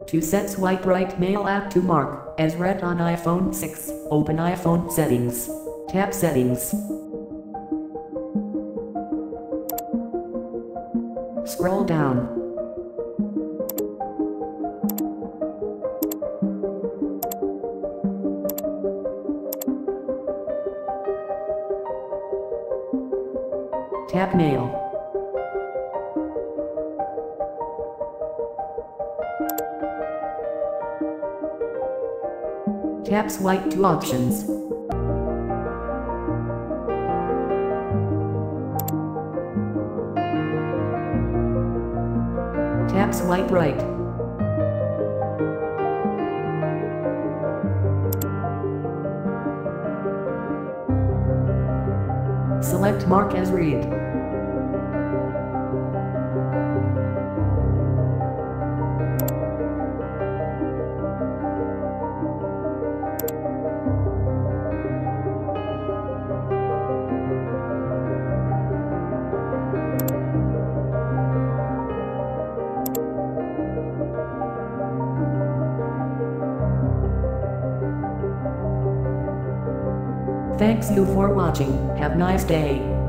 To set swipe right mail app to mark as read on iPhone 6. Open iPhone settings. Tap settings. Scroll down. Tap mail. Tap swipe to options. Tap swipe right. Select mark as read. Thanks you for watching. Have nice day.